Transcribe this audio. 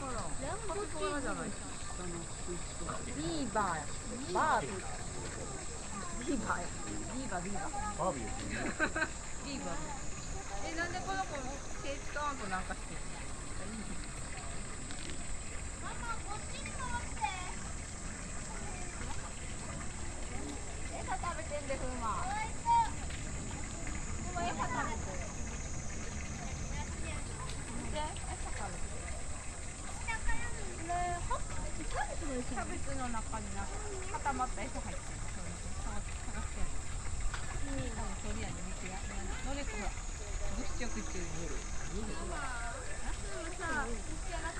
カピバラじゃない。 ビーバー、バービー。ビーバーや。ビーバー、ビーバー。 バービーですよね。 ビーバー。なんでこの子手使わんとなんかしてる。 ママこっちに回って。 餌食べてんで、ふうま。 かわいそう。 ふうま餌食べてる。見て、餌食べてる。 下からのこれ、キャベツの中になんか固まった餌入ってる。探してる。多分鳥やね、見てや。のりこほら、ぐっちょぐっちょ。 ママ。さ、